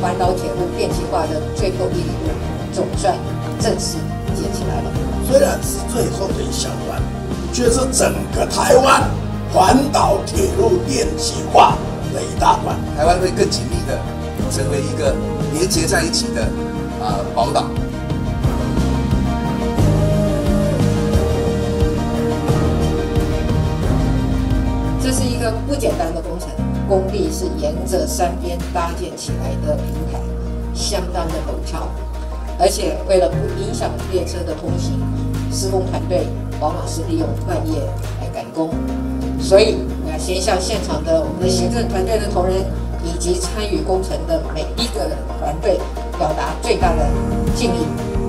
环岛铁路电气化的最后一里路总算正式接起来了。 虽然是最后的一小段，却是整个台湾环岛铁路电气化的一大段。 台湾会更紧密的成为一个连接在一起的宝岛。 这是一个不简单的工程，工地是沿着山边搭建起来的平台，相当的陡峭，而且为了不影响列车的通行，施工团队往往是利用半夜来赶工。所以我要先向现场的我们的行政团队的同仁以及参与工程的每一个团队表达最大的敬意。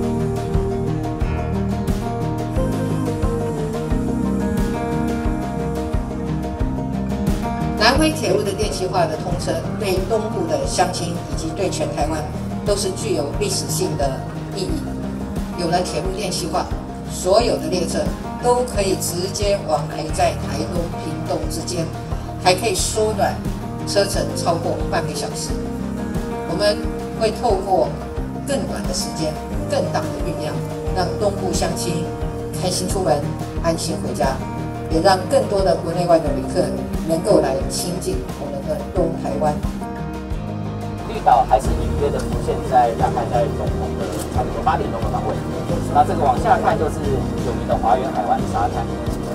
南回铁路的电气化的通车，对东部的乡亲以及对全台湾都是具有历史性的意义。有了铁路电气化，所有的列车都可以直接往来在台东、屏东之间，还可以缩短车程超过半个小时。我们会透过更短的时间、更大的运量，让东部乡亲开心出门、安心回家，也让更多的国内外的旅客能够来亲近我们的东台湾。 绿岛还是隐约的浮现在大概在总统的差不多8点钟的方位。那这个往下看就是有名的华园海湾沙滩。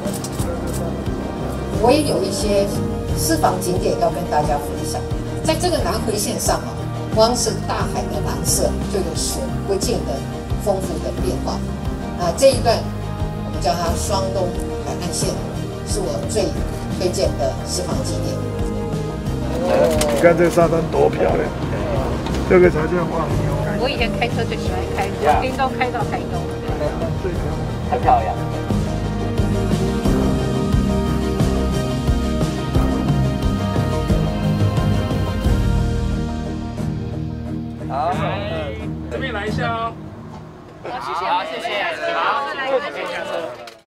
我也有一些私房景点要跟大家分享。在这个南回线上啊，光是大海的蓝色就有数不尽的丰富的变化。那这一段我们叫它双东海岸线，是我最推荐的私房景点。 你看这个沙滩多漂亮，这个才叫忘忧。 我以前开车最喜欢开，从屏东开到台东， 太漂亮。好， 这边来一下哦。 好，谢谢，谢谢，好，可以下车。